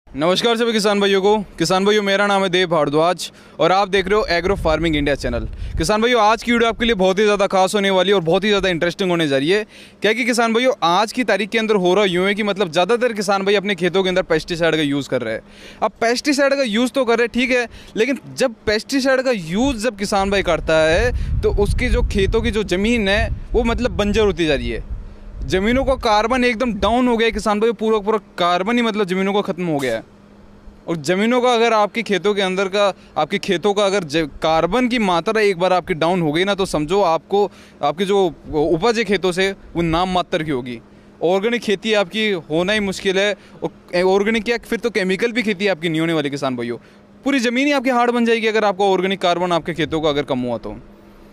नमस्कार सभी किसान भाइयों को। किसान भाइयों, मेरा नाम है देव भारद्वाज और आप देख रहे हो एग्रो फार्मिंग इंडिया चैनल। किसान भाइयों, आज की वीडियो आपके लिए बहुत ही ज़्यादा खास होने वाली है और बहुत ही ज़्यादा इंटरेस्टिंग होने जा रही है। क्या कि किसान भाइयों, आज की तारीख के अंदर हो रहा यूँ है कि मतलब ज़्यादातर किसान भाई अपने खेतों के अंदर पेस्टिसाइड का यूज़ कर रहे हैं। अब पेस्टिसाइड का यूज़ तो कर रहे हैं, ठीक है, लेकिन जब पेस्टिसाइड का यूज़ जब किसान भाई करता है तो उसकी जो खेतों की जो ज़मीन है वो मतलब बंजर होती जा रही है। ज़मीनों का कार्बन एकदम डाउन हो गया है किसान भाई, पूरा पूरा कार्बन ही मतलब ज़मीनों का ख़त्म हो गया है। और ज़मीनों का अगर आपके खेतों के अंदर का आपके खेतों का अगर कार्बन की मात्रा एक बार आपकी डाउन हो गई ना, तो समझो आपको आपकी जो उपज है खेतों से वो नाम मात्र की होगी। ऑर्गेनिक खेती आपकी होना ही मुश्किल है। और ऑर्गेनिक क्या, फिर तो केमिकल भी खेती आपकी नहीं होने वाली किसान भाइयों। पूरी ज़मीन ही आपकी हार्ड बन जाएगी अगर आपका ऑर्गेनिक कार्बन आपके खेतों का अगर कम हुआ तो।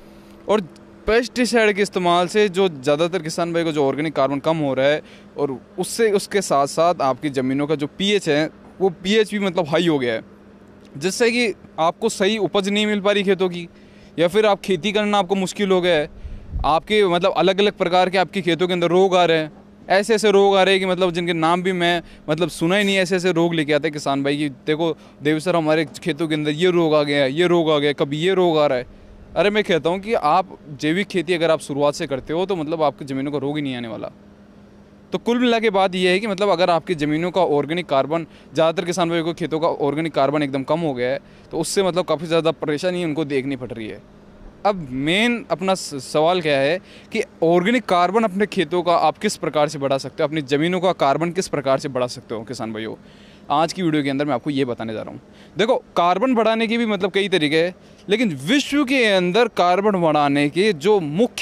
और पेस्टिसाइड के इस्तेमाल से जो ज़्यादातर किसान भाई को जो ऑर्गेनिक कार्बन कम हो रहा है, और उससे उसके साथ साथ आपकी ज़मीनों का जो पीएच है वो पीएच भी मतलब हाई हो गया है, जिससे कि आपको सही उपज नहीं मिल पा रही खेतों की, या फिर आप खेती करना आपको मुश्किल हो गया है। आपके मतलब अलग अलग प्रकार के आपके खेतों के अंदर रोग आ रहे हैं, ऐसे ऐसे रोग आ रहे हैं कि मतलब जिनके नाम भी मैं मतलब सुना ही नहीं। ऐसे ऐसे रोग लेके आते हैं किसान भाई कि देखो देव सर, हमारे खेतों के अंदर ये रोग आ गया है, ये रोग आ गया, कभी ये रोग आ रहा है। अरे मैं कहता हूँ कि आप जैविक खेती अगर आप शुरुआत से करते हो तो मतलब आपकी ज़मीनों का रोग ही नहीं आने वाला। तो कुल मिला के बात यह है कि मतलब अगर आपकी ज़मीनों का ऑर्गेनिक कार्बन, ज़्यादातर किसान भाइयों को खेतों का ऑर्गेनिक कार्बन एकदम कम हो गया है, तो उससे मतलब काफ़ी ज़्यादा परेशानी उनको देखनी पड़ रही है। अब मेन अपना सवाल क्या है कि ऑर्गेनिक कार्बन अपने खेतों का आप किस प्रकार से बढ़ा सकते हो, अपनी ज़मीनों का कार्बन किस प्रकार से बढ़ा सकते हो किसान भाइयों। आज की वीडियो के अंदर मैं आपको ये बताने जा रहा हूँ। देखो, कार्बन बढ़ाने के भी मतलब कई तरीके हैं, लेकिन विश्व के अंदर कार्बन बढ़ाने के जो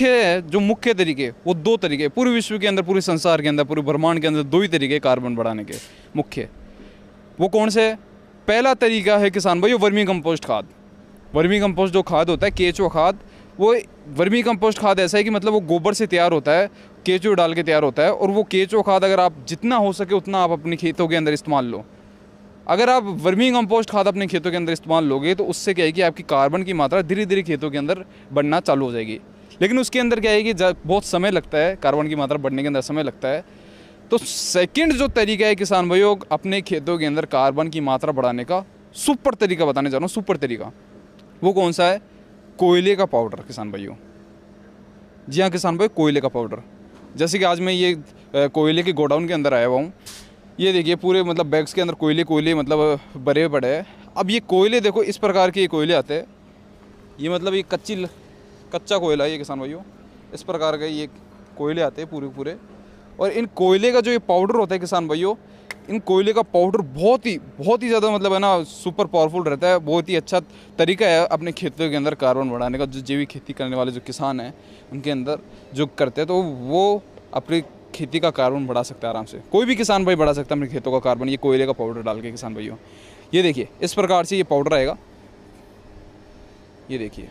मुख्य तरीके वो दो तरीके। पूरे विश्व के अंदर, पूरे संसार के अंदर, पूरे ब्रह्मांड के अंदर दो ही तरीके कार्बन बढ़ाने के मुख्य। वो कौन से? पहला तरीका है किसान भाई वर्मी कंपोस्ट खाद। वर्मी कंपोस्ट जो खाद होता है, केचुआ खाद, वो वर्मी कंपोस्ट खाद ऐसा है कि मतलब वो गोबर से तैयार होता है, केचुआ डाल के तैयार होता है। और वो केचुआ खाद अगर आप जितना हो सके उतना आप अपने खेतों के अंदर इस्तेमाल लो। अगर आप वर्मी कंपोस्ट खाद अपने खेतों के अंदर इस्तेमाल लोगे तो उससे क्या है कि आपकी कार्बन की मात्रा धीरे धीरे खेतों के अंदर बढ़ना चालू हो जाएगी। लेकिन उसके अंदर क्या है कि बहुत समय लगता है, कार्बन की मात्रा बढ़ने के अंदर समय लगता है। तो सेकंड जो तरीका है किसान भाइयों अपने खेतों के अंदर कार्बन की मात्रा बढ़ाने का, सुपर तरीका बताने जा रहा हूँ। सुपर तरीका वो कौन सा है? कोयले का पाउडर किसान भाइयों। जी हाँ किसान भाई, कोयले का पाउडर। जैसे कि आज मैं ये कोयले के गोडाउन के अंदर आया हुआ हूँ। ये देखिए पूरे मतलब बैग्स के अंदर कोयले मतलब भरे पड़े हैं। अब ये कोयले देखो, इस प्रकार के ये कोयले आते हैं। ये मतलब ये कच्चा कोयला है ये किसान भाइयों। इस प्रकार के ये कोयले आते हैं पूरे। और इन कोयले का जो ये पाउडर होता है किसान भाइयों, इन कोयले का पाउडर बहुत ही ज़्यादा मतलब है ना सुपर पावरफुल रहता है। बहुत ही अच्छा तरीका है अपने खेतों के अंदर कार्बन बढ़ाने का। जो जैविक खेती करने वाले जो किसान हैं उनके अंदर जो करते हैं, तो वो अपनी खेती का कार्बन बढ़ा सकता है आराम से। कोई भी किसान भाई बढ़ा सकता है अपने खेतों का कार्बन ये कोयले का पाउडर डाल के किसान भाइयों। ये देखिए इस प्रकार से ये पाउडर आएगा। ये देखिए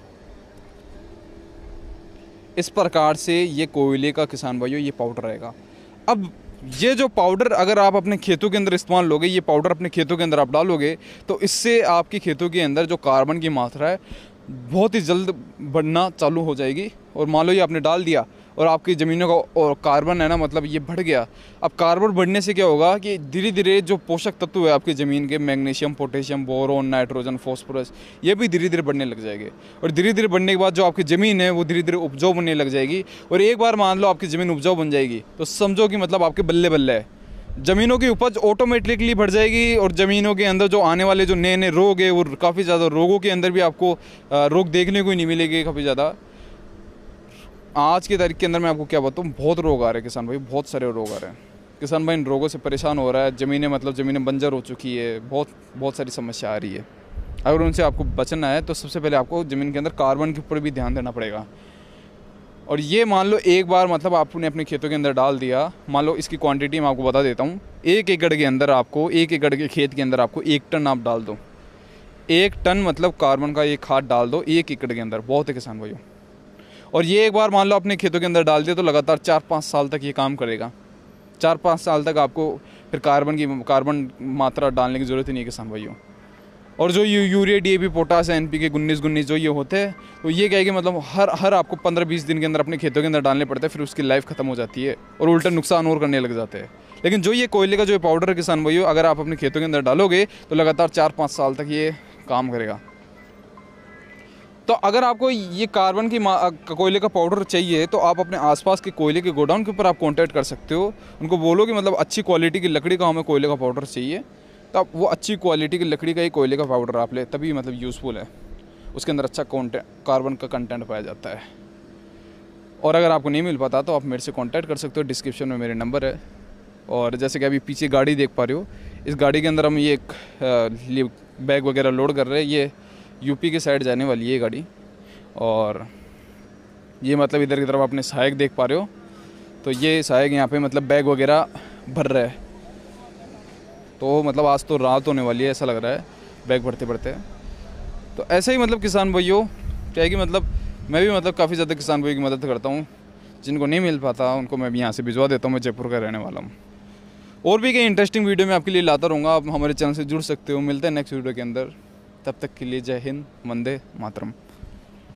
इस प्रकार से ये कोयले का किसान भाइयों ये पाउडर आएगा। अब ये जो पाउडर अगर आप अपने खेतों के अंदर इस्तेमाल लोगे, ये पाउडर अपने खेतों के अंदर आप डालोगे, तो इससे आपकी खेतों के अंदर जो कार्बन की मात्रा है बहुत ही जल्द बढ़ना चालू हो जाएगी। और मान लो ये आपने डाल दिया और आपकी ज़मीनों का और कार्बन है ना मतलब ये बढ़ गया। अब कार्बन बढ़ने से क्या होगा कि धीरे धीरे जो पोषक तत्व है आपकी ज़मीन के, magnesium, potassium, boron, nitrogen, phosphorus, ये भी धीरे धीरे बढ़ने लग जाएंगे। और धीरे धीरे बढ़ने के बाद जो आपकी ज़मीन है वो धीरे धीरे उपजाऊ बनने लग जाएगी। और एक बार मान लो आपकी ज़मीन उपजाऊ बन जाएगी तो समझो कि मतलब आपके बल्ले बल्ले है, ज़मीनों की उपज ऑटोमेटिकली बढ़ जाएगी। और ज़मीनों के अंदर जो आने वाले जो नए नए रोग है वो काफ़ी ज़्यादा, रोगों के अंदर भी आपको रोग देखने को ही नहीं मिलेगी काफ़ी ज़्यादा। आज की तारीख के अंदर मैं आपको क्या बताऊँ, बहुत रोग आ रहे हैं किसान भाई, बहुत सारे रोग आ रहे हैं। किसान भाई इन रोगों से परेशान हो रहा है। ज़मीनें बंजर हो चुकी है, बहुत सारी समस्या आ रही है। अगर उनसे आपको बचना है तो सबसे पहले आपको ज़मीन के अंदर कार्बन के ऊपर भी ध्यान देना पड़ेगा। और ये मान लो एक बार मतलब आपने अपने खेतों के अंदर डाल दिया, मान लो इसकी क्वांटिटी मैं आपको बता देता हूँ। 1 एकड़ के अंदर आपको, 1 एकड़ के खेत के अंदर आपको 1 टन आप डाल दो। 1 टन मतलब कार्बन का ये खाद डाल दो 1 एकड़ के अंदर, बहुत है किसान भाइयों। और ये एक बार मान लो अपने खेतों के अंदर डाल दिया तो लगातार 4-5 साल तक ये काम करेगा। 4-5 साल तक आपको फिर कार्बन मात्रा डालने की ज़रूरत ही नहीं है किसान भाइयों। और जो यूरिया, DAP, पोटास, NPK, 19-19 जो ये होते हैं, तो ये क्या है कि मतलब हर आपको 15-20 दिन के अंदर अपने खेतों के अंदर डालने पड़ते हैं। फिर उसकी लाइफ ख़त्म हो जाती है और उल्टा नुकसान और करने लग जाते हैं। लेकिन जो ये कोयले का जो पाउडर है किसान भाइयों, अगर आप अपने खेतों के अंदर डालोगे तो लगातार 4-5 साल तक ये काम करेगा। तो अगर आपको ये कार्बन की कोयले का पाउडर चाहिए तो आप अपने आसपास के कोयले के गोडाउन के ऊपर आप कांटेक्ट कर सकते हो। उनको बोलो कि मतलब अच्छी क्वालिटी की लकड़ी का हमें कोयले का पाउडर चाहिए, तो आप वो अच्छी क्वालिटी की लकड़ी का ही कोयले का पाउडर आप ले, तभी मतलब यूज़फुल है, उसके अंदर अच्छा कार्बन का कंटेंट पाया जाता है। और अगर आपको नहीं मिल पाता तो आप मेरे से कांटेक्ट कर सकते हो, डिस्क्रिप्शन में मेरे नंबर है। और जैसे कि अभी पीछे गाड़ी देख पा रहे हो, इस गाड़ी के अंदर हम ये एक बैग वगैरह लोड कर रहे हैं। ये यूपी के साइड जाने वाली है ये गाड़ी। और ये मतलब इधर की तरफ अपने सहायक देख पा रहे हो, तो ये सहायक यहाँ पे मतलब बैग वगैरह भर रहा है। तो मतलब आज तो रात होने वाली है ऐसा लग रहा है बैग भरते भरते। तो ऐसे ही मतलब किसान भाइयों क्या है कि मतलब मैं भी मतलब काफ़ी ज़्यादा किसान भाइयों की मदद करता हूँ। जिनको नहीं मिल पाता उनको मैं भी यहाँ से भिजवा देता हूँ। मैं जयपुर का रहने वाला हूँ। और भी कई इंटरेस्टिंग वीडियो मैं आपके लिए लाता रहूँगा। आप हमारे चैनल से जुड़ सकते हो। मिलते हैं नेक्स्ट वीडियो के अंदर। तब तक के लिए जय हिंद, वंदे मातरम।